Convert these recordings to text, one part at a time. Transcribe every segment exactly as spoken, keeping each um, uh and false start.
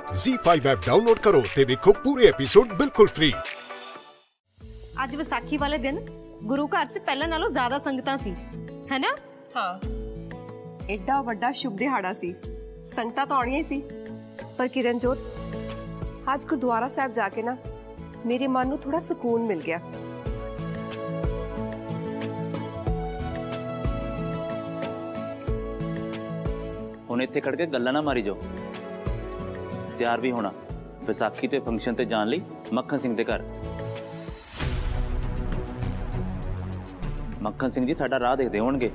ज़ी five app download करो ते देखो पूरे एपिसोड बिल्कुल फ्री। आज विसाखी वाले दिन गुरु घर च पहले नालों ज्यादा संगतां सी, है ना? हाँ, एडा वड्डा शुभ दिहाड़ा सी, संगतां तो आउणियां ही सी। पर किरणजोत, आज गुरुद्वारा साहब जाके ना मेरे मन नूं थोड़ा सुकून मिल गया। हुण इत्थे खड़ के गल्लां ना मारी जाओ। तैयार भी होना विसाखी ते फंक्शन ते जान लई मक्खन सिंह दे घर। मक्खन सिंह जी साडा राह देखदे होणगे।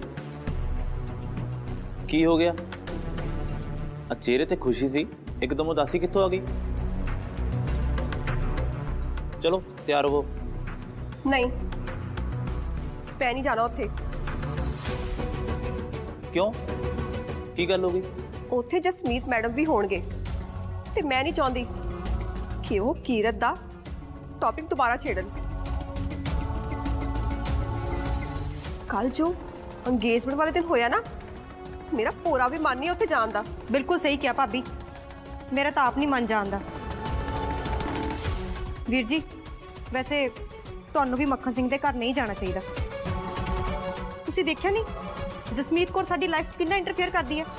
की हो गया? आ चेहरे ते खुशी सी, एकदम उदासी कित्थों आ गई? चलो तैयार हो। नहीं, मैं नहीं जाना उत्थे। क्यों? की गल हो गई? उत्थे जसमीत मैडम भी होणगे ते मैं नहीं चाहती कि वो कीरत दा टॉपिक दोबारा छेड़न। कल जो एंगेजमेंट वाले दिन होया ना, मेरा पूरा भी मन नहीं उत्थे जान दा। बिल्कुल सही किया भाभी, मेरा तो आप नहीं मन जानदा। वीर जी, वैसे तुहानू भी मक्खन सिंह दे घर नहीं जाना चाहिए। तुसी देखिया नहीं जसमीत कौर साडी लाइफ च कितना इंटरफेयर करदी है।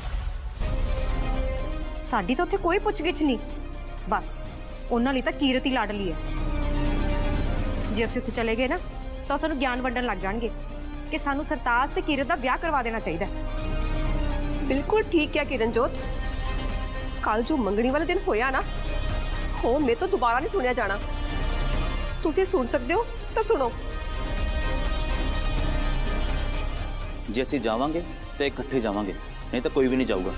साडी तो उत्थे कोई पुछ-गिछ नहीं, बस उन्हां लई तां कीरत ही लाडली है। जे असीं उत्थे चले गए ना तो सानू ज्ञान वंडन लग जाणगे कि सानू सरताज ते कीरत दा ब्याह करवा देना चाहिए। बिल्कुल ठीक है किरणजोत, कल जो मंगनी वाले दिन होया ना, हो मैं तो दोबारा नहीं सुनिया जाना। तुसी सुन सकते हो तो सुनो। जे असीं जावांगे तो इकट्ठे जावांगे, नहीं तो कोई भी नहीं जाऊगा।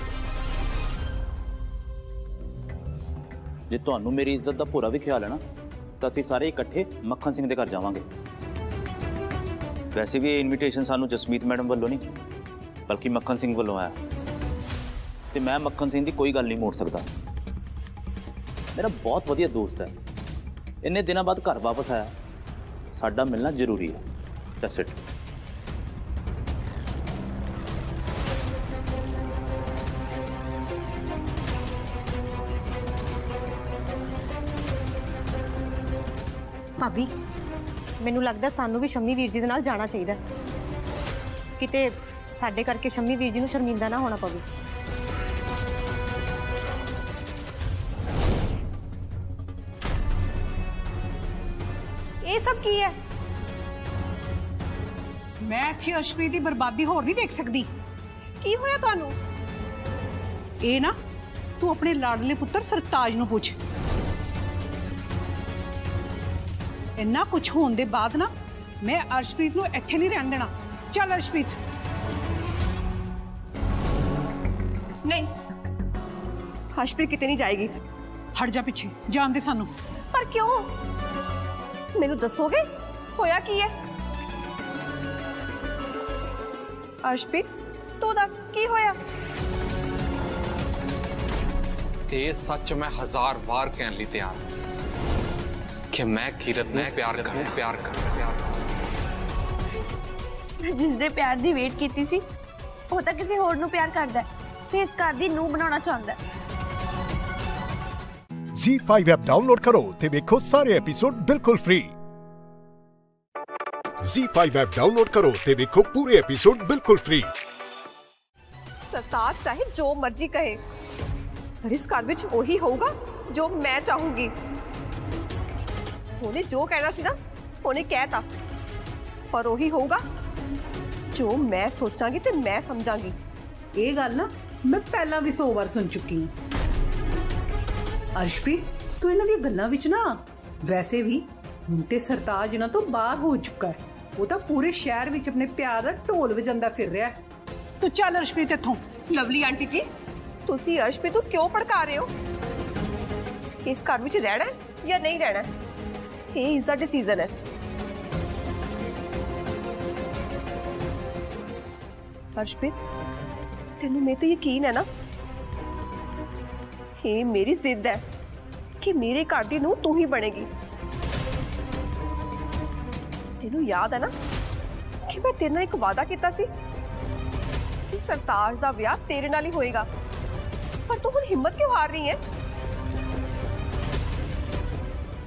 जे तुहानू मेरी इज्जत दा पूरा भी ख्याल है ना, तो असीं सारे इकट्ठे मक्खन सिंह दे घर जावांगे। वैसे भी ये इनविटेशन सानू जसमीत मैडम वालों नहीं, बल्कि मक्खन सिंह वालों आया। तो मैं मक्खन सिंह की कोई गल नहीं मोड़ सकता। मेरा बहुत वधिया दोस्त है, इन्ने दिनों बाद घर वापस आया, साडा मिलना जरूरी है। That's it. भाभी, मैनू लगदा सानू भी शम्मी वीर जी दे नाल जाना चाहिए, किते साडे करके शम्मी वीर जी नू शर्मिंदा ना होना पवे। ये सब की है? मैं इत्थे अशप्रीत की बर्बादी होर नहीं देख सकती। की होया तुहानू? ए ना तू अपने लाडले पुत्र सरताज नू पुछ। इन्ना कुछ होने दे बाद ना मैं अर्शप्रीत नू इत्थे नहीं रहन देना। चल अर्शप्रीत। नहीं, अर्शप्रीत किते नहीं जाएगी। हट जा पीछे, जान दे सानू। पर क्यों? मैनू दसोगे होया की है? अर्शप्रीत तू दस की होया? ये सच मैं हजार बार कहने लिए तैयार कि मैं कीरत ने प्यार कर प्यार कर जिसदे प्यार दी वेट कीती सी, वो तां किसी होर नू प्यार करदा है ते इस घर दी नूं बनाउणा चाहुंदा है। ज़ी फाइव ऐप डाउनलोड करो ते देखो सारे एपिसोड बिल्कुल free. Zee five app download करो ते देखो पूरे एपिसोड बिल्कुल फ्री। सरताज चाहे जो मर्जी कहे, पर इस घर विच वही होगा जो मैं चाहूंगी। उन्हें जो कहना सी ना, उन्हें कहता, पर वही होगा जो मैं सोचांगी ते मैं समझांगी। ये गल ना मैं पहला भी सौ बार सुन चुकी हूँ। अर्शप्रीत, तू इन्हां दी गल्लां विच ना, वैसे भी हुण ते सरताज इन्हां तो बाहर हो चुका है। वो तो पूरे शहर विच अपने प्यार दा ढोल वजांदा फिर रहा है। तू चल अर्शप्रीत इत्थों। लवली आंटी जी, तुसी अर्शप्रीत को क्यों भड़का रहे हो? इस घर विच रहना है या नहीं रहना है, ये इसका डिसीजन है। अर्शप्रीत, तेनू मैं तो यकीन है ना, ये मेरी जिद है कि मेरे घर दी नूं तू ही बनेगी। तेनू याद है ना कि मैं तेरे नाल एक वादा किया सी कि सरताज दा ब्याह तेरे नाल ही होएगा, पर तू हुण हिम्मत क्यों हार रही है?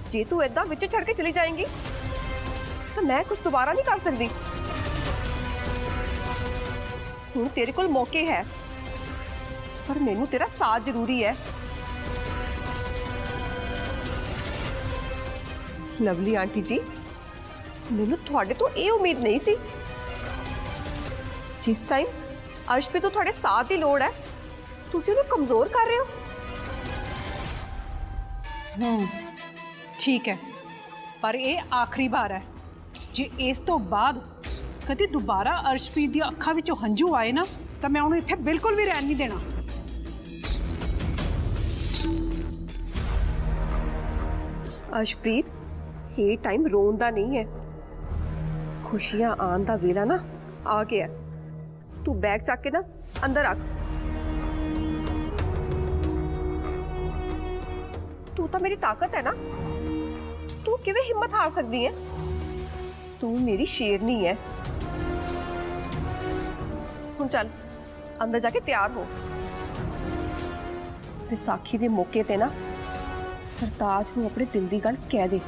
जे तू ऐदा विच छड़ के चली जाएंगी तो मैं कुछ दोबारा नहीं कर सकती। हुण तेरे कोल मौके है, पर मैनू तेरा साथ जरूरी है। लवली आंटी जी, मैनू थोड़े तो ये उम्मीद नहीं सी। जिस टाइम अर्शप्रीत तो थोड़े साथ की लोड़ है, तुसी उन्हें कमजोर कर रहे हो। हम्म ठीक है, पर ये आखिरी बार है। जे इस तो बाद कभी दोबारा अर्शप्रीत दी अखां विचों हंझू आए ना, तो मैं उन्हें इत्थे बिल्कुल भी रहन नहीं देना। अर्शप्रीत, ये टाइम रोन दा नहीं है, खुशियां आन दा वेला ना आ गया। तू बैग चक के ना अंदर आ। तू तो मेरी ताकत है ना, तू किवें हिम्मत हार सकती है? तू मेरी शेरनी है। हुण चल अंदर जाके तैयार हो। विसाखी दे मौके ते ना सरताज नूं अपने दिल दी गल कह दे।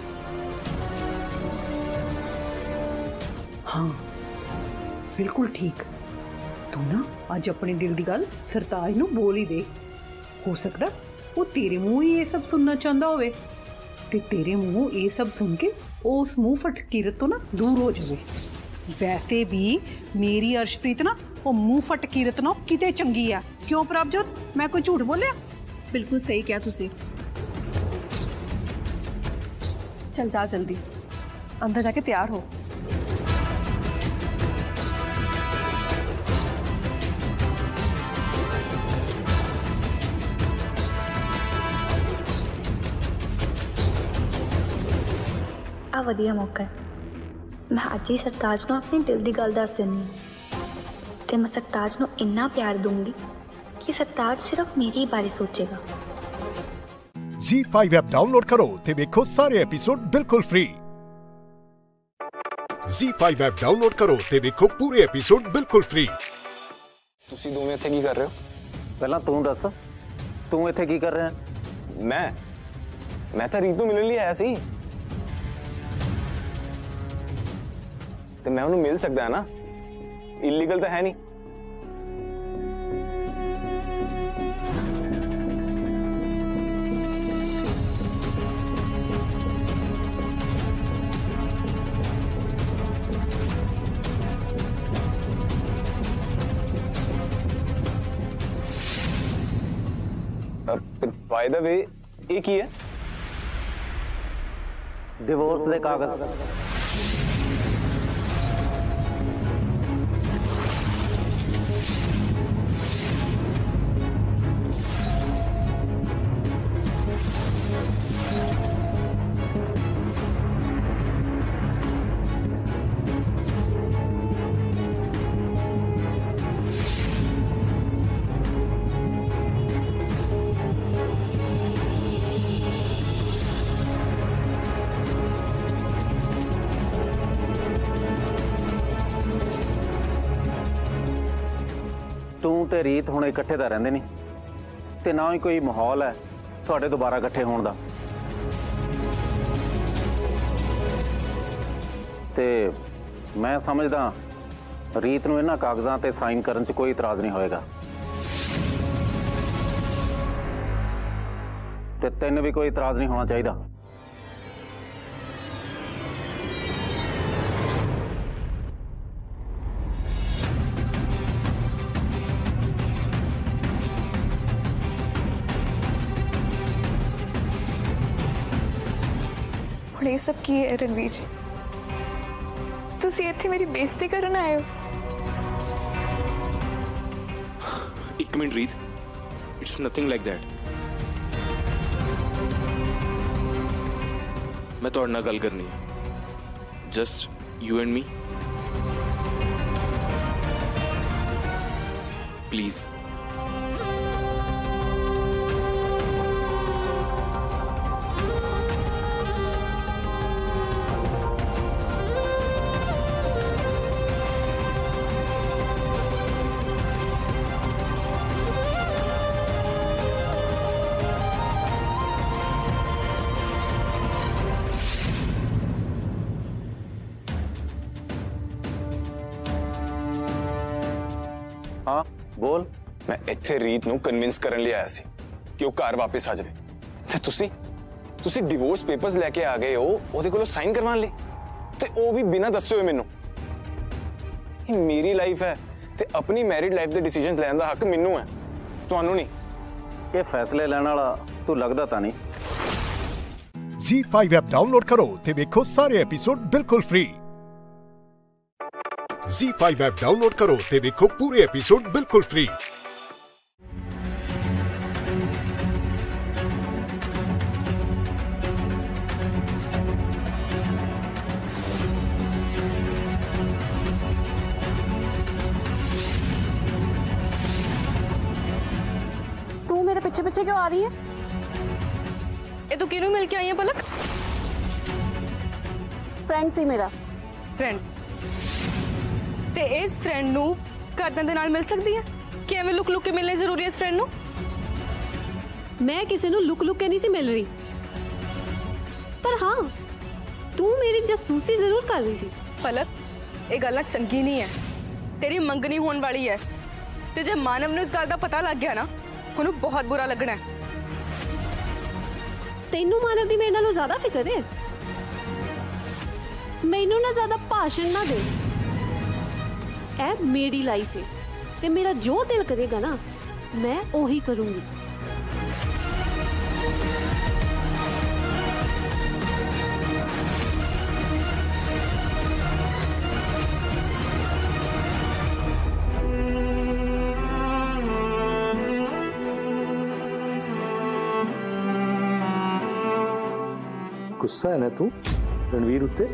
हाँ बिल्कुल ठीक, तू ना अज अपने दिल दी गल सरताज नूं बोल ही दे। हो सकदा वो तेरे मुंह ही ये सब सुनना चाहता होवे, ते तेरे मुंह ये सब सुन के उस मुंह फट कीरत तो ना दूर हो जाए। वैसे भी मेरी अर्शप्रीत ना वो मुंह फट कीरत ना किते चंगी है। क्यों प्रभजोत, मैं कोई झूठ बोलिया? बिल्कुल सही क्या तुसी। चल जा जल्दी अंदर जाके तैयार हो। आ वधिया मौका है, मैं अज ही सरताज नूं अपनी दिल की गल दस देनी ते मैं सरताज नूं इन्ना प्यार दूंगी कि सरताज सिर्फ मेरे बारे सोचेगा। ज़ी फाइव ऐप डाउनलोड करो ते देखो सारे एपिसोड बिल्कुल free. Zee five app download करो ते देखो पूरे एपिसोड बिल्कुल फ्री। ਤੁਸੀਂ ਦੋਵੇਂ ਇੱਥੇ ਕੀ ਕਰ ਰਹੇ ਹੋ? ਪਹਿਲਾਂ ਤੂੰ ਦੱਸ, ਤੂੰ ਇੱਥੇ ਕੀ ਕਰ ਰਿਹਾ? ਮੈਂ ਮੈਂ ਤਾਂ ਰੀਤ ਨੂੰ ਮਿਲਣ ਲਈ ਆਇਆ ਸੀ, ਤੇ ਮੈਂ ਉਹਨੂੰ ਮਿਲ ਸਕਦਾ ਨਾ, ਇਲੀਗਲ ਤਾਂ ਹੈ ਨਹੀਂ। बाय द वे ये की है? डिवोर्स दे कागज। ਤੂੰ ਤੇ ਰੀਤ ਹੁਣ ਇਕੱਠੇ ਤਾਂ ਰਹਿੰਦੇ ਨਹੀਂ, ਤੇ ਨਾ ਹੀ ਕੋਈ ਮਾਹੌਲ ਹੈ ਤੁਹਾਡੇ ਦੁਬਾਰਾ ਇਕੱਠੇ ਹੋਣ ਦਾ। ਤੇ ਮੈਂ ਸਮਝਦਾ ਰੀਤ ਨੂੰ ਇਹਨਾਂ ਕਾਗਜ਼ਾਂ ਤੇ ਸਾਈਨ ਕਰਨ 'ਚ ਕੋਈ ਇਤਰਾਜ਼ ਨਹੀਂ ਹੋਏਗਾ, ਤੇ ਤੈਨੂੰ ਵੀ ਕੋਈ ਇਤਰਾਜ਼ ਨਹੀਂ ਹੋਣਾ ਚਾਹੀਦਾ। ये सब की है रणवीर जी, तुसी इत्थे मेरी बेइज्जती करन आए हो। एक मिनट रीत, इट्स नथिंग लाइक दैट। मैं तुहाडे नाल गल करनी है, just you and me, please. बोल। मैं ਇੱਥੇ ਰੀਤ ਨੂੰ ਕਨਵਿੰਸ ਕਰਨ ਲਈ ਆਇਆ ਸੀ ਕਿ ਉਹ ਘਰ ਵਾਪਸ ਆ ਜਾਵੇ ਤੇ ਤੁਸੀਂ ਤੁਸੀਂ ਡਿਵੋਰਸ ਪੇਪਰਸ ਲੈ ਕੇ ਆ ਗਏ ਹੋ ਉਹਦੇ ਕੋਲੋਂ ਸਾਈਨ ਕਰਵਾਉਣ ਲਈ ਤੇ ਉਹ ਵੀ ਬਿਨਾਂ ਦੱਸੇ ਹੋਏ ਮੈਨੂੰ। ਇਹ ਮੇਰੀ ਲਾਈਫ ਹੈ ਤੇ ਆਪਣੀ ਮੈਰਿਡ ਲਾਈਫ ਦੇ ਡਿਸੀਜਨਸ ਲੈਣ ਦਾ ਹੱਕ ਮੈਨੂੰ ਹੈ, ਤੁਹਾਨੂੰ ਨਹੀਂ। ਇਹ ਫੈਸਲੇ ਲੈਣ ਵਾਲਾ ਤੂੰ ਲੱਗਦਾ ਤਾਂ ਨਹੀਂ। ਜ਼ੀ ਫਾਈਵ ਐਪ ਡਾਊਨਲੋਡ ਕਰੋ ਤੇ ਵੇਖੋ ਸਾਰੇ ਐਪੀਸੋਡ ਬਿਲਕੁਲ free. Zee five app download ਕਰੋ ਤੇ ਵੇਖੋ ਪੂਰੇ ਐਪੀਸੋਡ ਬਿਲਕੁਲ ਫ੍ਰੀ। पीछे पीछे क्यों आ रही है? ये तू किनू मिल के आई है पलक? फ्रेंड सी मेरा। फ्रेंड ते इस फ्रेंड नू करदन दे नाल मिल सकती है कि एवें लुक लुक के मिलने जरूरी है इस फ्रेंड नू? मैं किसी नू लुक लुक के नहीं सी मिल रही, पर हाँ तू मेरी जासूसी जरूर कर रही सी। पलक ये गल ना चंगी नहीं है, तेरी मंगनी होने वाली है ते जे मानव नू इस गल दा पता लग गया ना उन्हें बहुत बुरा लगना है। तेनू मानव दी मेरे नालों ज्यादा फिक्र है, मैनू ना ज्यादा भाषण ना दे। ए मेरी लाइफ है ते मेरा जो दिल करेगा ना मैं ओही करूंगी। गुस्सा है ना तू रणवीर उत्ते?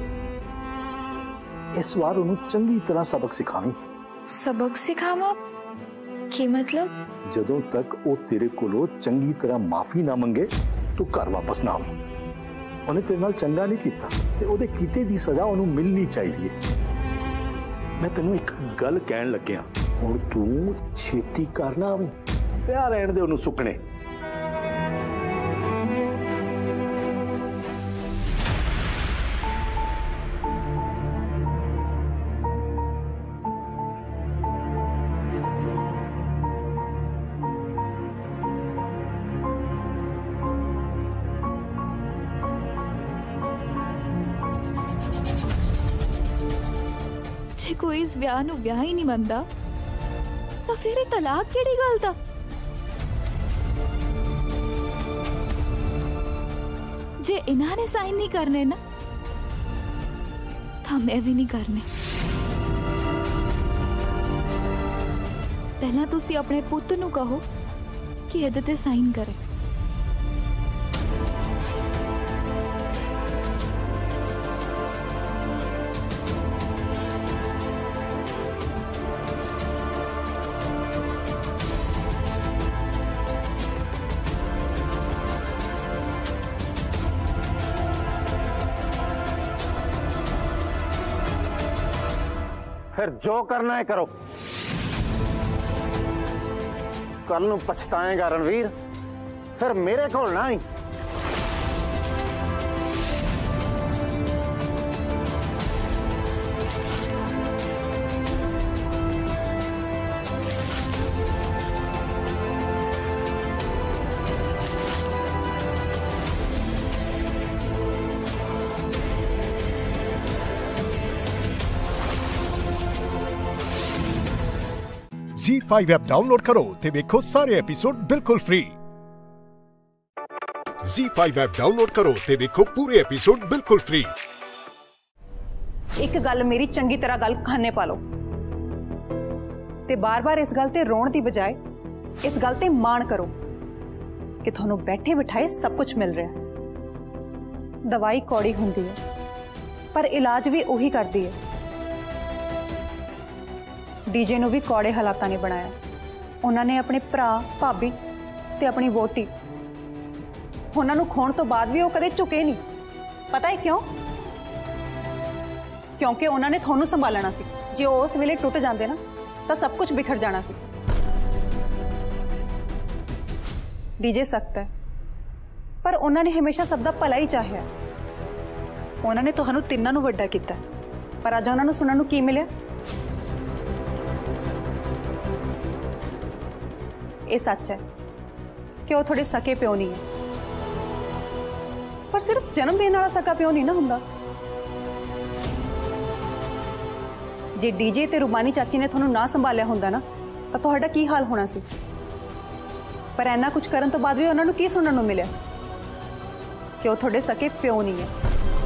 इस बार उन्हें चंगी तरह सबक सिखावी। सबक सिखावा की मतलब? जदों तक वो तेरे कोलों चंगी तरह माफी ना मंगे तू घर वापस ना आवी। उन्हें तेरे नाल चंगा नहीं कीता ते ओदे कीते दी सजा उन्हें मिलनी चाहिए। मैं तेनू एक गल कहन लग्या, हुण तू छेती करना आवी, प्यार रहन दे उन्हें सुकने। जे कोई इस ब्याह नू ब्याह ही नहीं मनदा तो फिर तलाक केड़ी गल दा? जे इन्हां ने साइन नहीं करने ना तो मैं भी नहीं करने। पहला तुसी अपने पुत नू कहो कि इहदे ते साइन करे। फिर जो करना है करो, कल नू पछताएगा रणवीर, फिर मेरे को ना ही। ਜ਼ੀ ਫਾਈਵ ਐਪ ਡਾਊਨਲੋਡ ਕਰੋ ਤੇ ਵੇਖੋ ਸਾਰੇ ਐਪੀਸੋਡ ਬਿਲਕੁਲ free. Zee five app download ਕਰੋ ਤੇ ਵੇਖੋ ਪੂਰੇ ਐਪੀਸੋਡ ਬਿਲਕੁਲ ਫ੍ਰੀ। ਇੱਕ ਗੱਲ ਮੇਰੀ ਚੰਗੀ ਤਰ੍ਹਾਂ ਗੱਲ ਖਾਨੇ ਪਾ ਲਓ ਤੇ ਬਾਰ-ਬਾਰ ਇਸ ਗੱਲ ਤੇ ਰੋਣ ਦੀ ਬਜਾਏ ਇਸ ਗੱਲ ਤੇ ਮਾਣ ਕਰੋ ਕਿ ਤੁਹਾਨੂੰ ਬੈਠੇ ਬਿਠਾਏ ਸਭ ਕੁਝ ਮਿਲ ਰਿਹਾ ਹੈ। ਦਵਾਈ ਕੌੜੀ ਹੁੰਦੀ ਹੈ ਪਰ ਇਲਾਜ ਵੀ ਉਹੀ ਕਰਦੀ ਹੈ। ਡੀਜੇ ਨੂੰ ਵੀ ਕੌੜੇ ਹਾਲਾਤਾਂ ਨੇ ਬਣਾਇਆ। ਉਹਨਾਂ ਨੇ ਆਪਣੇ ਭਰਾ ਭਾਬੀ ਤੇ ਆਪਣੀ ਵੋਟੀ ਉਹਨਾਂ ਨੂੰ ਖੋਣ ਤੋਂ ਬਾਅਦ ਵੀ ਉਹ ਕਦੇ ਝੁਕੇ ਨਹੀਂ। ਪਤਾ ਹੈ ਕਿਉਂ? ਕਿਉਂਕਿ ਉਹਨਾਂ ਨੇ ਤੁਹਾਨੂੰ ਸੰਭਾਲਣਾ ਸੀ। ਜੇ ਉਹ ਉਸ ਵੇਲੇ ਟੁੱਟ ਜਾਂਦੇ ਨਾ ਤਾਂ ਸਭ ਕੁਝ ਬਿਖਰ ਜਾਣਾ ਸੀ। ਡੀਜੇ ਸਖਤ ਹੈ ਪਰ ਉਹਨਾਂ ਨੇ ਹਮੇਸ਼ਾ ਸਭ ਦਾ ਭਲਾ ਹੀ ਚਾਹਿਆ। ਉਹਨਾਂ ਨੇ ਤੁਹਾਨੂੰ ਤਿੰਨਾਂ ਨੂੰ ਵੱਡਾ ਕੀਤਾ ਪਰ ਅੱਜ ਉਹਨਾਂ ਨੂੰ ਸੁਣਨ ਨੂੰ ਕੀ ਮਿਲਿਆ? ਇਹ ਸੱਚ ਹੈ ਕਿ ਉਹ ਤੁਹਾਡੇ ਸਕੇ ਪਿਓ ਨਹੀਂ ਹੈ, ਪਰ ਸਿਰਫ ਜਨਮ ਦੇਣ ਵਾਲਾ ਸਕਾ ਪਿਓ ਨਹੀਂ ਨਾ ਹੁੰਦਾ। ਜੇ ਡੀਜੇ ਤੇ ਰੁਬਾਨੀ ਚਾਚੀ ਨੇ ਤੁਹਾਨੂੰ ਨਾ ਸੰਭਾਲਿਆ ਹੁੰਦਾ ਨਾ ਤਾਂ ਤੁਹਾਡਾ ਕੀ ਹਾਲ ਹੋਣਾ ਸੀ। ਪਰ ਇੰਨਾ ਕੁਝ ਕਰਨ ਤੋਂ ਬਾਅਦ ਵੀ ਉਹਨਾਂ ਨੂੰ ਕੀ ਸੁਣਨ ਨੂੰ ਮਿਲਿਆ ਕਿ ਉਹ ਤੁਹਾਡੇ ਸਕੇ ਪਿਓ ਨਹੀਂ ਹੈ।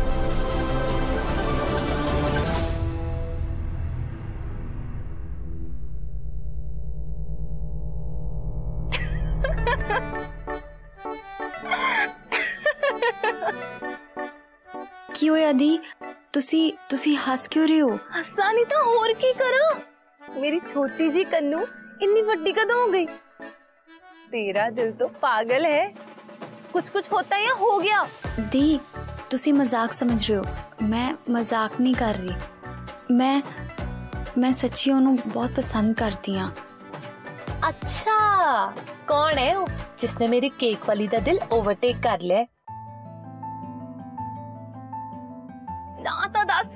ਕੀ ਹੋਇਆ ਦੀ? ਤੁਸੀਂ ਤੁਸੀਂ ਹੱਸ ਕਿਉਂ ਰਹੇ ਹੋ? ਹੱਸਾ नहीं तो और की करो। मेरी छोटी जी कन्नू इतनी बड़ी कदों हो गई? तेरा दिल तो पागल है, कुछ कुछ होता है या हो गया? दी ਤੁਸੀਂ मजाक समझ रहे हो, मैं मजाक नहीं कर रही। मैं मैं सच्ची ਉਹਨੂੰ बहुत पसंद करती हाँ। अच्छा, कौन है वो जिसने मेरी केक वाली दा दिल ओवरटेक कर लिया? ना तो दस,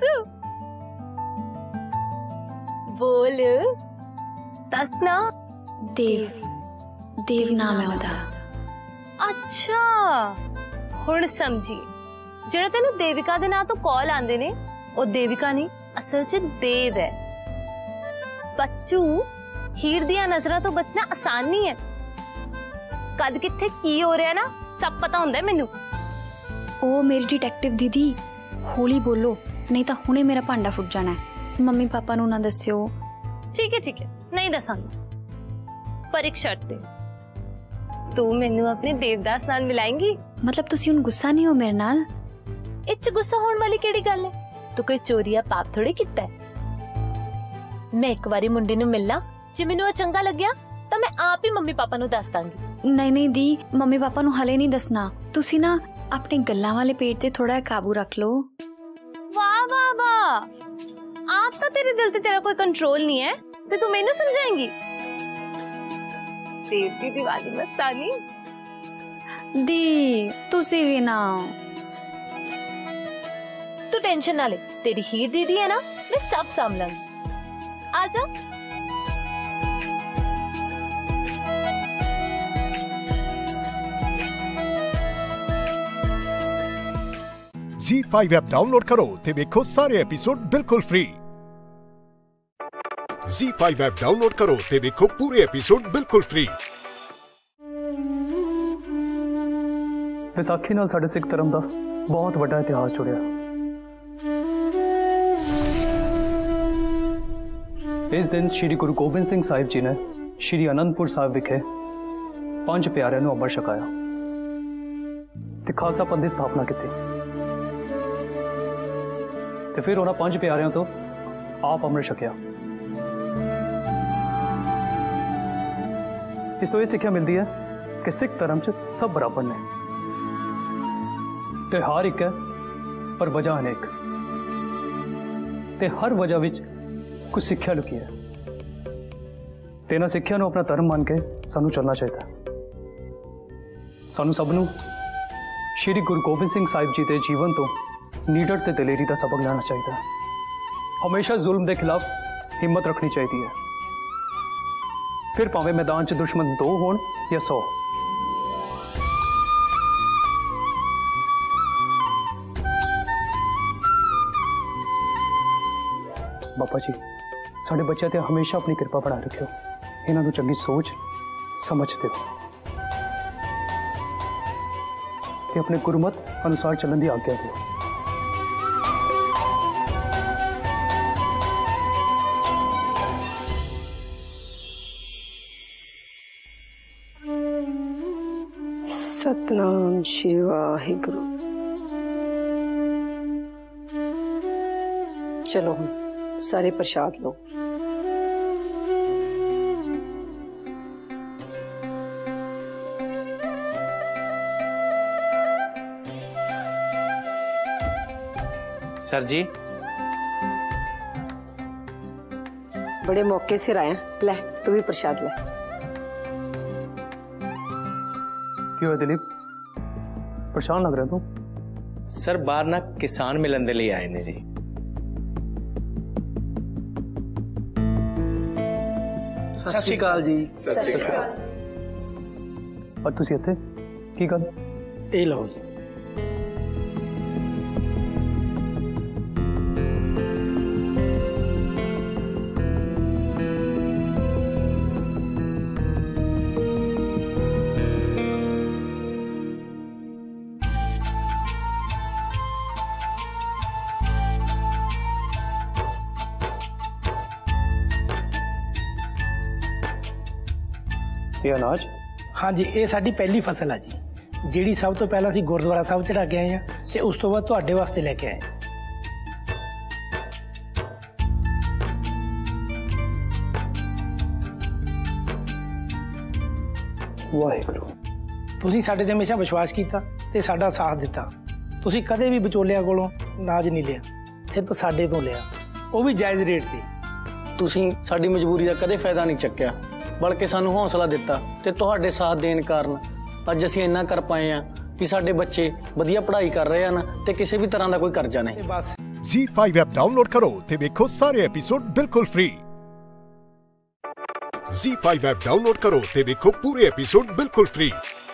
बोल दस ना। देव, देव नाम है ਉਹਦਾ। अच्छा, ਹੁਣ ਸਮਝੀ। ਜਿਹੜਾ ਤੈਨੂੰ ਦੇਵਿਕਾ ਦੇ ਨਾਂ ਤੋਂ ਕਾਲ ਆਂਦੇ ਨੇ ਉਹ ਦੇਵਿਕਾ ਨਹੀਂ, ਅਸਲ 'ਚ ਦੇਵ ਹੈ। ਬੱਚੂ, ਹੀਰ ਦੀਆਂ ਨਜ਼ਰਾਂ ਤੋਂ ਬਚਣਾ ਆਸਾਨ ਨਹੀਂ ਹੈ। ਕਦ ਕਿੱਥੇ ਕੀ ਹੋ ਰਿਹਾ ਨਾ ਸਭ ਪਤਾ ਹੁੰਦਾ ਮੈਨੂੰ। ਉਹ ਮੇਰੀ ਡਿਟੈਕਟਿਵ ਦੀਦੀ, ਹੌਲੀ ਬੋਲੋ ਨਹੀਂ ਤਾਂ ਹੁਣੇ ਮੇਰਾ ਭਾਂਡਾ ਫੁੱਟ ਜਾਣਾ ਹੈ। ਮੰਮੀ ਪਾਪਾ ਨੂੰ ਨਾ ਦੱਸਿਓ। ਠੀਕ ਹੈ ਠੀਕ ਹੈ, ਨਹੀਂ ਦੱਸਾਂਗੀ, ਪਰ ਇੱਕ ਸ਼ਰਤ ਤੇ। ਤੂੰ ਮੈਨੂੰ ਆਪਣੇ ਦੇਵਦਾਸ ਨਾਲ ਮਿਲਾਏਂਗੀ? ਮਤਲਬ ਤੁਸੀਂ ਹੁਣ ਗੁੱਸਾ ਨਹੀਂ ਹੋ ਮੇਰੇ ਨਾਲ? ਇੱਚ ਗੁੱਸਾ ਹੋਣ ਵਾਲੀ ਕਿਹੜੀ ਗੱਲ ਹੈ? ਤੂੰ ਕੋਈ ਚੋਰੀਆ ਪਾਪ ਥੋੜੀ ਕੀਤਾ ਹੈ। ਮੈਂ ਇੱਕ ਵਾਰੀ ਮੁੰਡੇ ਨੂੰ ਮਿਲਣਾ, ਜੇ ਮੈਨੂੰ ਉਹ ਚੰਗਾ ਲੱਗਿਆ ਤਾਂ ਮੈਂ ਆਪ ਹੀ ਮੰਮੀ ਪਾਪਾ ਨੂੰ ਦੱਸ ਦਾਂਗੀ। ਨਹੀਂ ਨਹੀਂ ਦੀ, ਮੰਮੀ ਪਾਪਾ ਨੂੰ ਹਲੇ ਨਹੀਂ ਦੱਸਣਾ। ਤੁਸੀਂ ਨਾ ਆਪਣੇ ਗੱਲਾਂ ਵਾਲੇ ਪੇਟ ਤੇ ਥੋੜਾ ਕਾਬੂ ਰੱਖ ਲਓ। वाह वाह वाह, आप तो तेरे दिल से तेरा कोई कंट्रोल नहीं है, तो तू मैंने समझाएंगी? देव की दीवानी मस्तानी दी, तुसी भी ना। तू टेंशन ना ले, तेरी हीर दीदी है ना, मैं सब संभालूंगी। आजा। ज़ी फाइव ऐप डाउनलोड करो ते देखो सारे एपिसोड बिल्कुल free. Zee five app download करो ते देखो पूरे एपिसोड बिल्कुल फ्री। विसाखी नाल साडे सिख धर्म दा बहुत वड्डा इतिहास जुड़िया। इस दिन श्री गुरु गोबिंद सिंह साहिब जी ने श्री आनंदपुर साहिब विखे पंज प्यारिਆਂ ਨੂੰ ਅੰਮ੍ਰਿਤ ਛਕਾਇਆ ਤੇ ਖਾਲਸਾ ਪੰਥ ਦੀ ਸਥਾਪਨਾ ਕੀਤੀ। ਤੇ ਫਿਰ ਉਹਨਾਂ ਪੰਜ ਪਿਆਰਿਆਂ ਤੋਂ ਆਪ ਅੰਮ੍ਰਿਤ ਛਕਿਆ। ਇਸ ਤੋਂ ਇਹ ਸਿੱਖਿਆ ਮਿਲਦੀ ਹੈ ਕਿ ਸਿੱਖ ਧਰਮ 'ਚ ਸਭ ਬਰਾਬਰ ਨੇ, ਤਿਉਹਾਰ ਇੱਕ ਹੈ ਪਰ ਵਜ੍ਹਾ ਅਨੇਕ, ਤੇ ਹਰ ਵਜ੍ਹਾ ਵਿੱਚ ਕੁਝ ਸਿੱਖਿਆ ਲੁਕੀ ਹੈ। ਤੇ ਇਹਨਾਂ ਸਿੱਖਿਆ ਨੂੰ ਆਪਣਾ ਧਰਮ ਮੰਨ ਕੇ ਸਾਨੂੰ ਚੱਲਣਾ ਚਾਹੀਦਾ। ਸਾਨੂੰ ਸਭ ਨੂੰ ਸ਼੍ਰੀ ਗੁਰੂ ਗੋਬਿੰਦ ਸਿੰਘ ਸਾਹਿਬ ਜੀ ਦੇ ਜੀਵਨ ਤੋਂ ਨੀਡਰ ਤੇ ਦਲੇਰੀ ਦਾ ਸਬਕ ਲੈਣਾ ਚਾਹੀਦਾ। ਹਮੇਸ਼ਾ ਜ਼ੁਲਮ ਦੇ ਖਿਲਾਫ ਹਿੰਮਤ ਰੱਖਣੀ ਚਾਹੀਦੀ ਹੈ, ਫਿਰ ਭਾਵੇਂ ਮੈਦਾਨ 'ਚ ਦੁਸ਼ਮਣ ਦੋ ਹੋਣ ਜਾਂ ਸੌ। ਬਾਬਾ ਜੀ, ਸਾਡੇ ਬੱਚਿਆਂ ਤੇ ਹਮੇਸ਼ਾ ਆਪਣੀ ਕਿਰਪਾ ਬਣਾ ਰੱਖਿਓ। ਇਹਨਾਂ ਨੂੰ ਚੰਗੀ ਸੋਚ ਸਮਝ ਦਿਓ ਤੇ ਆਪਣੇ ਗੁਰਮਤ ਅਨੁਸਾਰ ਚੱਲਣ ਦੀ ਆਗਿਆ ਦਿਓ। सतनाम श्री वाहिगुरु। चलो हम सारे प्रसाद लो। सर जी, बड़े मौके से आया, ले तू भी प्रसाद ले। क्यों है दिलीप, परेशान लग रहा तू? सर बाहर ना किसान मिलन दे लिए आए ने जी। सत श्री अकाल जी। सत श्री अकाल। और तुसी इत्थे की गल? ए लो जी। ये अनाज? हाँ जी, ये साडी पहली फसल है जी, जिहड़ी सब तो पहला असीं गुरुद्वारा साहब चढ़ा के आए हैं ते उस तो बाद तुहाडे वास्ते लेके आए। वाहिगुरू, तुसीं साडे ते हमेशा विश्वास कीता ते साडा साथ दिता। तुसीं कदे भी विचोलिਆਂ कोलों नाज नहीं लिया, सिर्फ साडे तो लिया, वो भी जायज़ रेट ते। तुसीं साडी मजबूरी दा कदे फायदा नहीं चक्किया, बल्कि सानू हौसला दिता ते तुहाडे साथ देने कारण अज असीं इन्ना कर पाए हैं कि साडे बच्चे वधिया पढ़ाई कर रहे हैं ते किसी भी तरह का कोई कर्जा नहीं। बस ज़ी फाइव ऐप डाउनलोड करो ते देखो सारे एपिसोड बिल्कुल free. Zee five app download करो ते देखो पूरे एपिसोड बिल्कुल फ्री।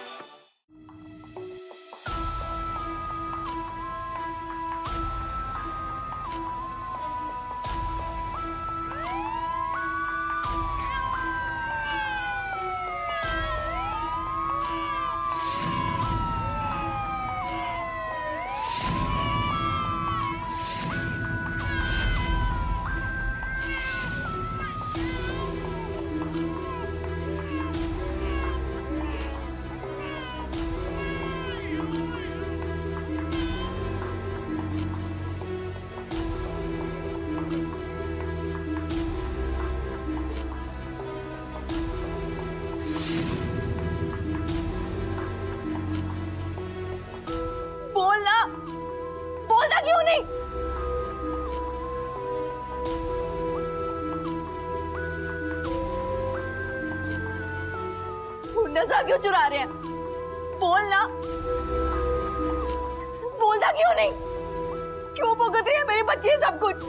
क्यों नहीं? नशा क्यों चुरा रहे हैं? बोलना, बोलता क्यों नहीं? क्यों भुगत रही है मेरी बच्ची सब कुछ?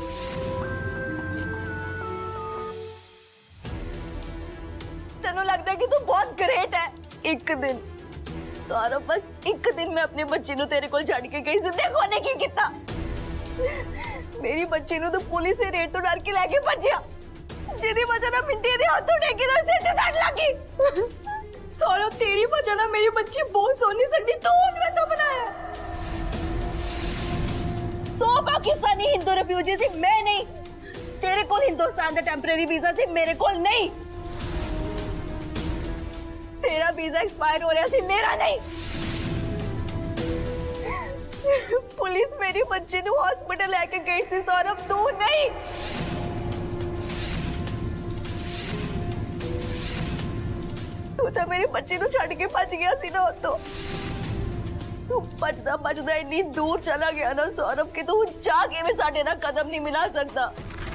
तेनू लगता है कि तू बहुत ग्रेट है। एक दिन सारा बस एक दिन मैं अपनी बच्ची नु तेरे कोल छड़ के गई सी, देखो ने की किता। मेरी बच्ची नु तो पुलिस से रेड तो डर के लेके भज्जिया, जिदी वजह ना मिंटी दे हाथों ठेकेदार सिर ते सट लगी। सौरभ तेरी वजह ना मेरी बच्ची बोल सो नहीं सकती, तू उन्हें बनाया। तो पाकिस्तानी हिंदू रेफ्यूजी सी, मैं नहीं। तेरे कोल हिंदुस्तान दा टेम्परेरी वीजा सी, मेरे कोल नहीं। तेरा वीजा एक्सपायर हो रहा सी, मेरा नहीं। पुलिस मेरी बच्ची नु हॉस्पिटल लेके गई थी सौरभ, तू नहीं। तू तो मेरी बच्ची नु छड़ के भज गया सी ना। तो तू भजदा भजदा इतनी दूर चला गया ना सौरभ कि तू चाह के भी साडे ना कदम नहीं मिला सकता।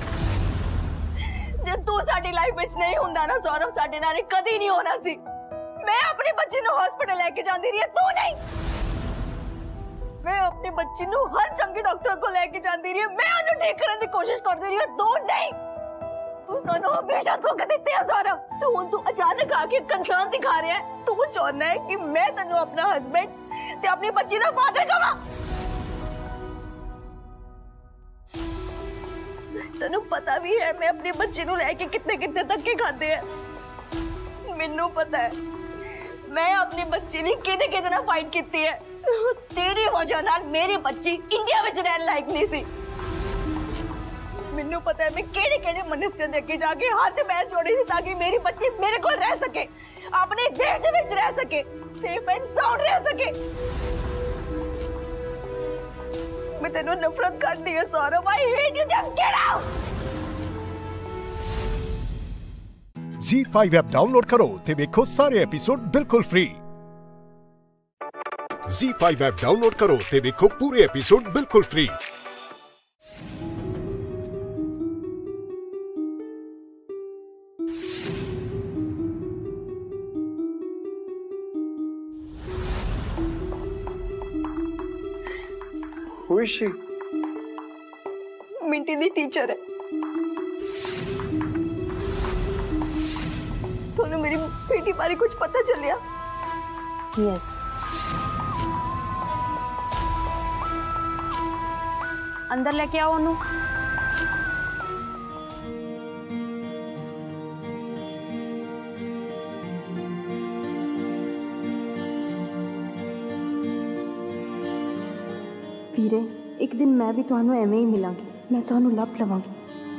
जे तू साडी लाइफ विच नहीं हुंदा ना सौरभ, साडे नाल कदी नहीं होना सी। मैं अपनी बच्ची नु हॉस्पिटल लेके जांदी रही, तू नहीं। मैं अपनी बच्ची नु हर चंगे डॉक्टर को लेके जांदी रही, मैं उन्हें ठीक करने की कोशिश करदी रही, तू नहीं। तू सानू हमेशा धोखा देते है सौरभ। तू तू अचानक आके कंसर्न दिखा रहा है। तू चाहना है कि मैं तेनू अपना हस्बैंड ते अपनी बच्ची दा फादर कहां। तेनू पता भी है मैं अपनी बच्ची नु लेके कितने कितने धक्के खाते हैं। मैनू पता है मैं अपनी बच्ची ने किदे किदे नाल फाइट कीती है। तेरी वजह नाल मेरी बच्ची इंडिया विच रहन लायक नहीं सी। मैनू पता है मैं केड़े केड़े मिनिस्टर दे अगे जाके हाथ पैर जोड़े थे ताकि मेरी बच्ची मेरे कोल रह सके, अपने देश दे विच रह सके, सेफ एंड साउंड रह सके। मैं तेनू नफरत करती है Saurabh. I hate you, just get out. Zee five app download करो ते देखो सारे एपिसोड बिल्कुल free. Zee five app download करो ते देखो पूरे एपिसोड बिल्कुल free. Who is she? Minty di teacher है। तोनू मेरी बेटी बारे कुछ पता चलिया? यस। अंदर लेके आओ ओनू। वीरे, एक दिन मैं भी तुहानू एवें ही मिलांगी, मैं तुहानू लभ लवांगी।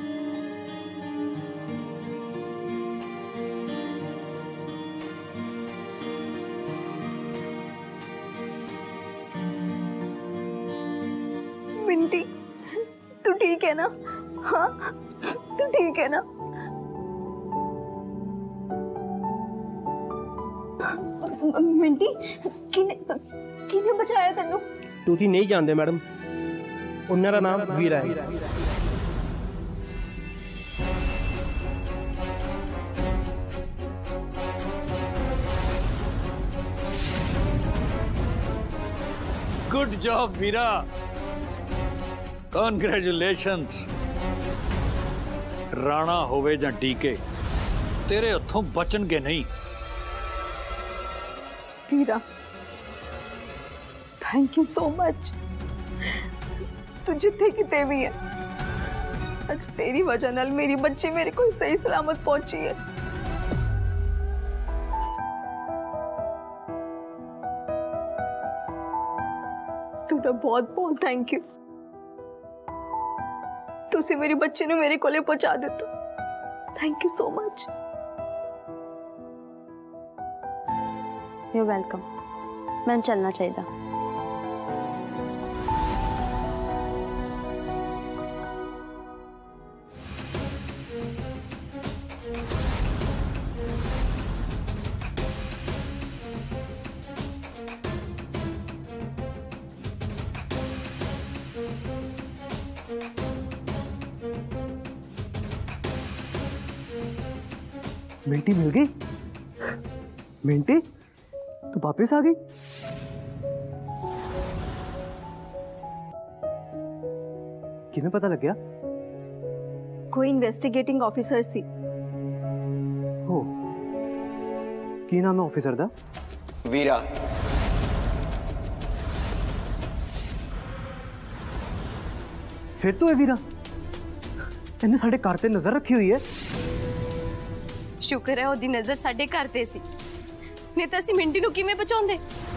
मिंटी, तू ठीक है ना? हाँ, तू ठीक है ना? मिंटी, किने किने बचाया तेनू? तुसी नहीं जानते मैडम, उन्हां दा नाम वीरा है। Good job Veera, congratulations. Rana होवे जां डीके, तेरे हथों बचनगे नहीं। Veera, thank you so much. तू जिथे किते भी है, आज तेरी वजह नाल मेरी बच्ची मेरे को सही सलामत पहुंची है। तुझा बहुत बहुत थैंक यू। तुसी मेरी बच्ची ने मेरे कोले पहुंचा दिता। Thank you so much. You welcome. मैं चलना चाहिए। मिंटी मिल गई? मिंटी तू वापस आ गई? किमें पता लग गया? कोई इन्वेस्टिगेटिंग ऑफिसर सी। हो की नाम है ऑफिसर दा? वीरा। फिर तो है वीरा, इन्हें साढ़े घर ते नजर रखी हुई है। शुक्र है ओदी नजर साडे घर ते सी, नहीं तो असीं मिंटी नूं किवें बचाउंदे।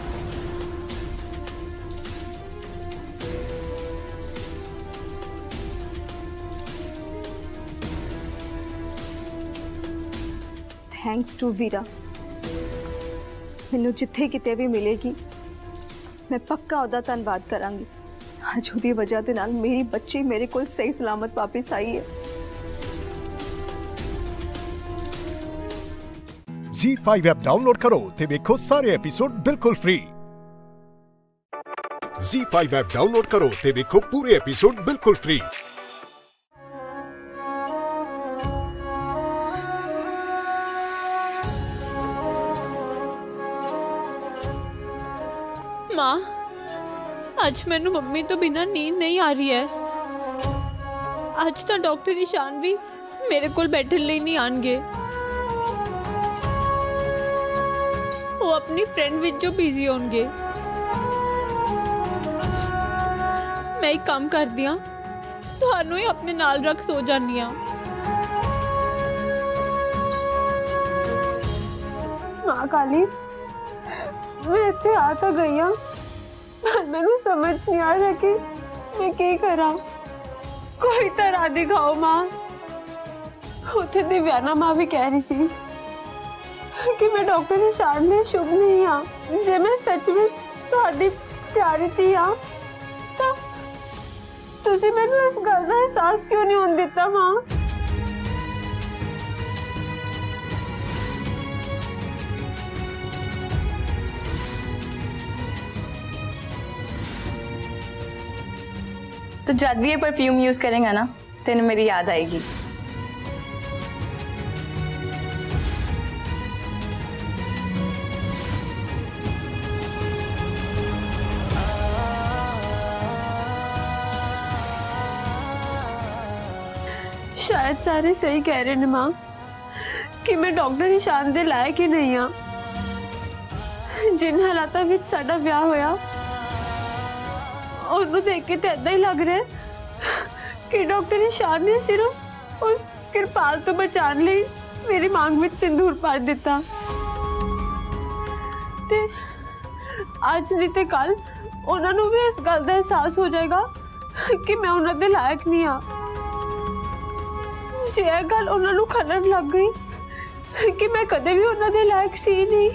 थैंक्स टू वीरा। मैनू जिथे किते भी मिलेगी मैं पक्का ओदा धन्नवाद करांगी। आज ओदी वजह दे नाल मेरी बच्ची मेरे कोल सही सलामत वापस आई है। ज़ी फाइव ऐप डाउनलोड करो ते देखो सारे एपिसोड बिल्कुल free. Zee five app download करो ते देखो पूरे एपिसोड बिल्कुल फ्री। माँ, आज मैनू मम्मी तो बिना नींद नहीं आ रही है। आज तो डॉक्टर निशान भी मेरे कोल बैठने लिए नहीं आएंगे। वो अपनी फ्रेंड विच जो बिजी होंगे। मैं एक काम कर दिया, तुहानू ही अपने नाल रख सो जानी आ। माँ काली, मैं इतने आ तो गई हूँ, मैनू समझ नहीं आ रहा कि मैं क्या करा। कोई तरह दिखाओ माँ। उसे दिव्याना माँ भी कह रही थी कि मैं डॉक्टर निशान में शुभ नहीं हाँ। जे मैं सच में तुहाडी प्यारी थी हाँ, तो तुसी मैनू इस गल का एहसास क्यों नहीं होने दिता माँ? तो जब भी ये परफ्यूम यूज करेंगे ना, तेने मेरी याद आएगी। शायद सारे सही कह रहे हैं माँ कि मैं डॉक्टर निशान दे लायक ही नहीं हाँ। जिन हालातां विच साडा विआह होया ਉਹਨੂੰ देख के तो ऐदा ही लग रहा है कि डॉक्टर ईशान ने सिर्फ उस किरपाल तो बचाने लिए मेरी मांग में सिंदूर पा दिता ते आज नहीं तो कल उन्होंने भी इस गल का एहसास हो जाएगा कि मैं उन्होंने लायक नहीं हाँ। जे यह गल उन्होंने खलन लग गई कि मैं कदे भी उन्होंने लायक सी नहीं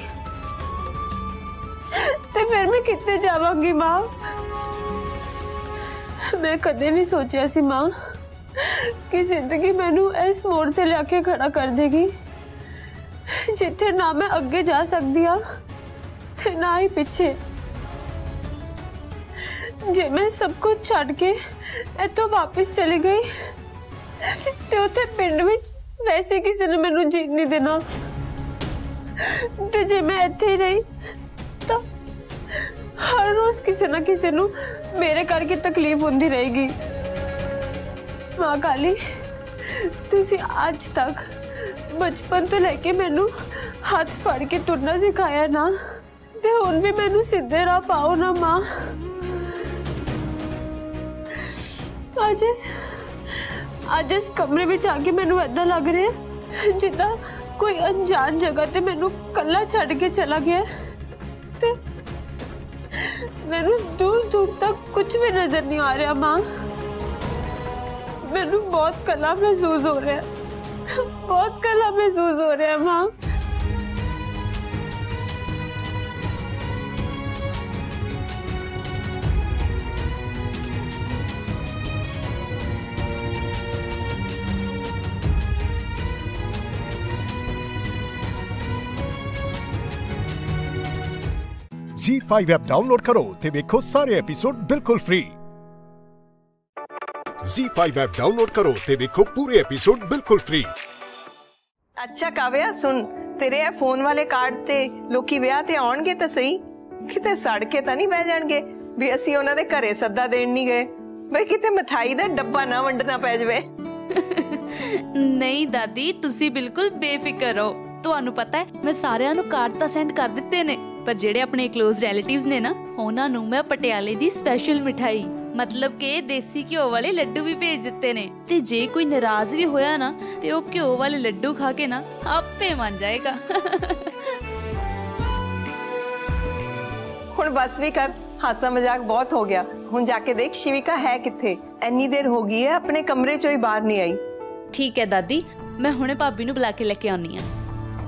तो फिर मैं कितने जावांगी मां। मैं कदे भी सोचा सी मां कि जिंदगी मैनू इस मोड़ से लेके खड़ा कर देगी जिथे ना मैं अगे जा सकती हाँ ते ना ही पीछे। जे मैं सब कुछ छड़ के इतो वापस चली गई तो उथे पिंड विच वैसे किसी ने मैनू जीण नहीं देना ते जे मैं इत्थे ही रही तो हर रोज किसी ना किसी नू मेरे करके तकलीफ होंदी रहेगी। मां काली तुसी आज तक बचपन तो लेके मैनू हाथ फड़ के तुरना सिखाया ना ते हुण भी मैनू सीधे राह पाओ ना मां। आज इस आज इस कमरे में जाके मैनू ऐदा लग रहा है जिदा कोई अनजान जगह ते मैनू कल्ला छड़ के चला गया ते मैनू दूर दूर तक कुछ भी नजर नहीं आ रहा मां। मैनू बहुत कला महसूस हो रहा है बहुत कला महसूस हो रहा है मां। ज़ी फाइव ऐप डाउनलोड करो ते देखो सारे एपिसोड बिल्कुल free. Zee five app download करो ते देखो पूरे एपिसोड बिल्कुल फ्री। अच्छा काव्या सुन तेरे ए फोन वाले कार्ड ते लोकी विआह ते आउणगे तां सही किते सड़ के तां नहीं बह जाणगे भी असीं उन्हां दे घरे सद्दा देण नहीं गए बई किते मिठाई दा डब्बा ना वंडना पै जावे। नहीं दादी तुसी बिल्कुल बेफिक्र रहो ਤੁਹਾਨੂੰ पता है मैं सारिਆਂ ਨੂੰ कार्ड ਤਾਂ सेंड कर ਦਿੱਤੇ ਨੇ पर ਜਿਹੜੇ ਆਪਣੇ क्लोज रिलेटिव्स ने ना ਉਹਨਾਂ ਨੂੰ मैं पटियाले ਦੀ स्पेशल मिठाई मतलब कि देसी घिओ वाले लड्डू भी भेज ਦਿੱਤੇ ਨੇ ਤੇ ਜੇ ਕੋਈ नाराज भी होया ना ਤੇ ਉਹ ਘਿਓ वाले लड्डू खा के ना आपे मान जाएगा। ਹੁਣ बस भी कर हासा मजाक बहुत हो गया ਹੁਣ जाके देख शिविका है किथे इन्नी देर हो गई है अपने कमरे चों ही बाहर नहीं आई। ठीक है दादी मैं हुणे भाभी ਨੂੰ बुला के लेके आनी हां।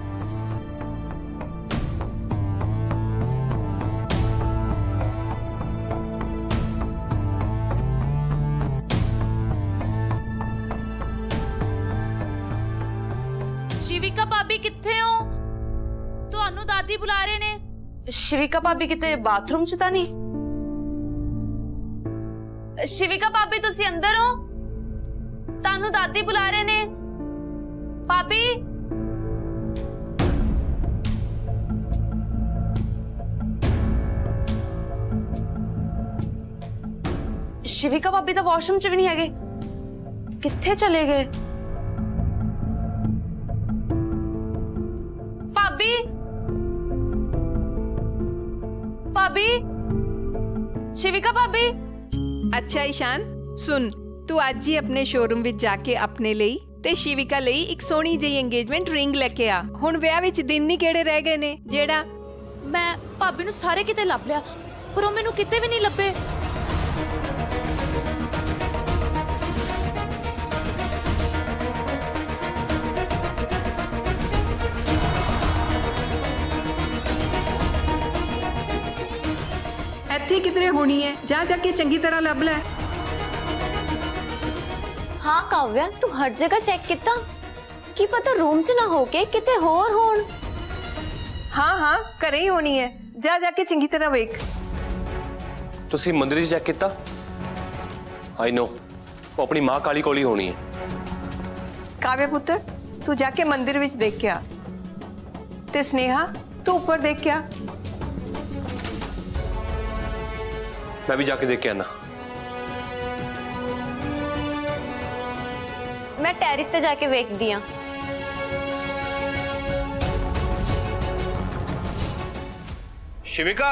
शिविका भाभी किथे हो ਤੁਹਾਨੂੰ दादी बुला रहे ने। शिविका भाभी किते बाथरूम च तां नहीं? शिविका भाभी तुसी अंदर हो ਤੁਹਾਨੂੰ दादी बुला रहे ने। भाभी शिविका भाभी तो वॉशरूम च भी नहीं है किथे चले गए? भाभी भाभी शिविका भाभी। अच्छा ईशान सुन तू आज ही अपने शोरूम विच जाके अपने ਲਈ ਤੇ शिविका ਲਈ ਇੱਕ ਸੋਹਣੀ ਜਿਹੀ engagement ring ਲੈ ਕੇ ਆ। ਹੁਣ ਵਿਆਹ ਵਿੱਚ ਦਿਨ ਨਹੀਂ ਕਿਹੜੇ ਰਹਿ ਗਏ ਨੇ ਜਿਹੜਾ ਮੈਂ ਭਾਬੀ ਨੂੰ ਸਾਰੇ ਕਿਤੇ ਲੱਭ ਲਿਆ ਪਰ ਉਹ ਮੈਨੂੰ ਕਿਤੇ ਵੀ ਨਹੀਂ ਲੱਭੇ। ਇੱਥੇ ਕਿਧਰੇ ਹੋਣੀ ਹੈ ਜਾ ਜਾ ਕੇ ਚੰਗੀ ਤਰ੍ਹਾਂ ਲੱਭ ਲੈ। हाँ काव्या तू हर जगह चेक किता की पता रूम च ना होके किते होर होण। हाँ हाँ घरे ही होनी है जा जाके चंगी तरह वेख। तुसी मंदिर चेक किता? आई नो वो अपनी मां काली कोली होनी है। काव्या पुत्र तू जाके मंदिर विच देख के आ ते स्नेहा तू ऊपर देख के आ। मैं भी जाके देख के आना। मैं टेरिस पे जाके वेख दिया। शिविका,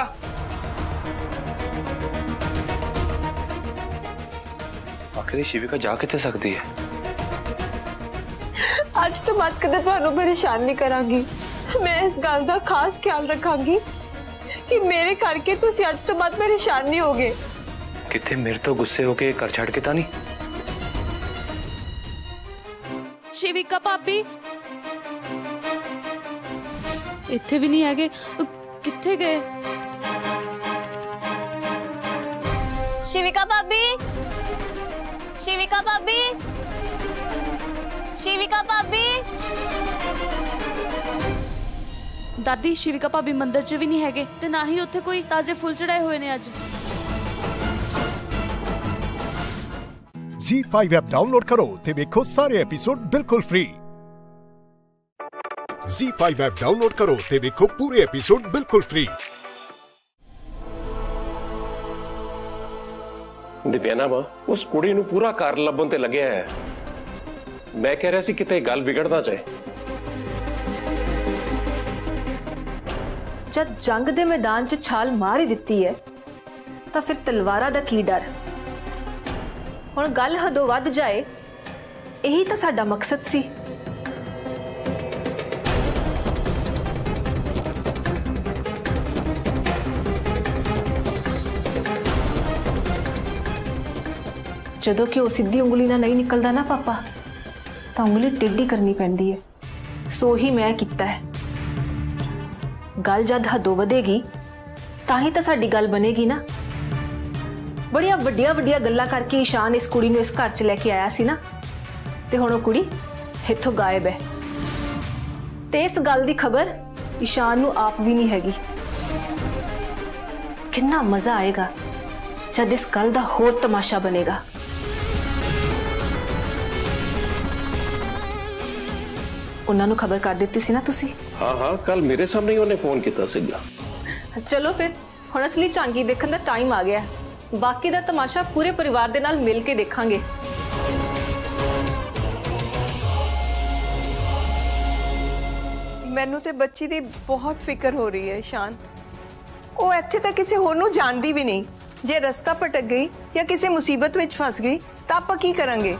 आखिर शिविका जा कितने सकती है? आज तो बात कदे ਤੁਹਾਨੂੰ परेशान नहीं करांगी। मैं इस गल का खास ख्याल रखांगी कि मेरे करके तुसी आज तो बात परेशान नहीं होगे। कितने मेरे तो गुस्से होके कर छड़ के ता नहीं। शिविका भाभी इत्थे भी नहीं है, किथे गए? शिविका भाभी, शिविका भाभी, शिविका भाभी। दादी शिविका भाभी मंदिर च भी नहीं है ते ना ही उत्थे कोई ताजे फुल चढ़ाए हुए ने अज। ज़ी फाइव ऐप डाउनलोड करो ते देखो सारे एपिसोड बिल्कुल free. Zee five app download करो ते देखो पूरे एपिसोड बिल्कुल फ्री। दिव्याना मां उस कुड़ी नूं पूरा कार लभण ते लगया है। मैं कह रहा सी किते गल बिगड़ना चाहे। जब जंग दे मैदान च छाल मार ही दिती है तो फिर तलवारा दा की डर। हुण गल हदों वध जाए यही तो साडा मकसद सी। जदों कि वो सीधी उंगली ना नहीं निकलता ना पापा, तो उंगली टेढ़ी करनी पैंदी है। सो ही मैं किया है। गल जद हदों वधेगी ताही तो साडी गल बनेगी ना। बड़िया वड्डिया वड्डिया गल्लां करके ईशान इस कुड़ी नूं इस घर च लेके आया सी ना, ते हुण वो कुड़ी इत्थों गायब है। ते इस गल दी खबर ईशान नूं आप भी नहीं हैगी। कितना मजा आएगा जद इस गल दा होर तमाशा बनेगा। उन्हां नूं खबर कर दित्ती सी ना तुसी? हाँ हाँ, कल मेरे सामने ही उन्हें फोन किया सीगा। चलो फिर हुण असली झांकी देखण दा टाइम आ गया। बाकी दा तमाशा पूरे परिवार दे नाल मिल के देखांगे। मैनू ते बच्ची दी बहुत फिक्र हो रही है ईशान। वो इत्थे तक किसी होर नूं जानदी भी नहीं। जे रास्ता भटक गई या किसी मुसीबत विच फस गई तो आपां की करांगे?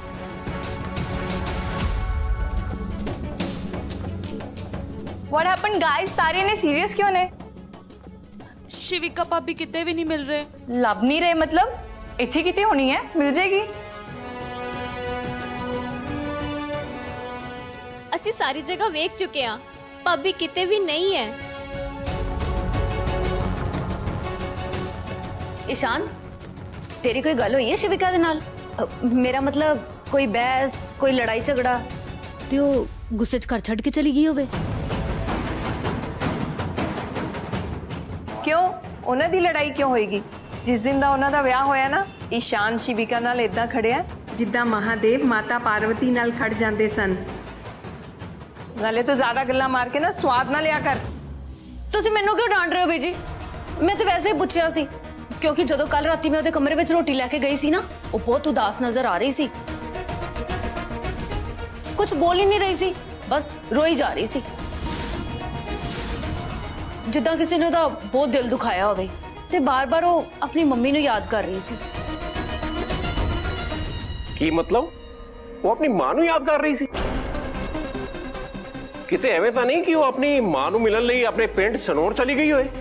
What happened guys? तारे ने सीरियस क्यों ने? शिविका भाभी किते भी नहीं मिल रहे। लब नहीं रहे मतलब? इत्थे किते होनी है, मिल जाएगी। ਅਸੀਂ ਸਾਰੀ ਜਗ੍ਹਾ ਵੇਖ ਚੁੱਕੇ ਆ, ਭਾਬੀ ਕਿਤੇ ਵੀ नहीं है। ईशान तेरी कोई गल हुई है शिविका दे नाल? मेरा मतलब कोई बहस कोई लड़ाई झगड़ा ते ओ गुस्से च घर छड़ के चली गई होवे? क्यों उन्हां दी लड़ाई क्यों होएगी? जिस दिन दा उन्हां दा विआह होया ना, ईशान शिविका नाल इदां खड़िया जिद्दां महादेव माता पार्वती नाल खड़ जांदे सन। नाले तो ज्यादा गल्लां मार के ना स्वाद ना लिया कर। तुसीं मैनूं क्यों डांट रहे हो बीजी? मैं तो वैसे ही पुछया सी क्योंकि जदों कल राती मैं उहदे कमरे विच रोटी लैके गई सी ना, वो बहुत उदास नजर आ रही सी। कुछ बोल ही नहीं रही सी, बस रोई जा रही सी, जिद्दां किसी ने उहदा बहुत दिल दुखाया होवे ते बार बार वो अपनी मम्मी नूं याद कर रही सी। की मतलब? वो अपनी मां नूं याद कर रही सी? किते एवें तां नहीं कि वो अपनी मां नूं मिलण लई अपने पिंड सनौर चली गई होए?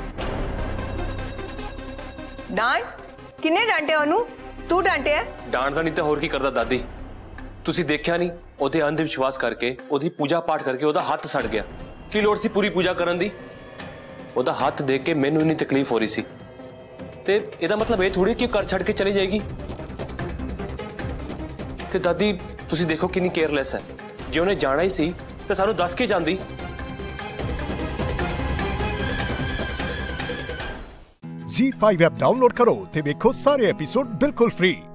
डांट किन्ने डांटे ओनू? तू डांटे है? डांट नहीं तो होर की करदा दादी। तुसी देखिया नहीं ओदे अंध विश्वास करके ओदी पूजा पाठ करके ओदा हाथ सड़ गया। की लोड़ सी पूरी पूजा करन दी? ओदा हाथ देख के मैनू इन्नी तकलीफ हो रही सी ते एदा मतलब ये थोड़ी कि घर छड़ के चली जाएगी। ते दादी तुसी देखो कितनी केयरलेस है। जे उन्हें जाना ही सी तो सानू दस के जांदी। ज़ी फाइव ऐप डाउनलोड करो ते देखो सारे एपिसोड बिल्कुल फ्री।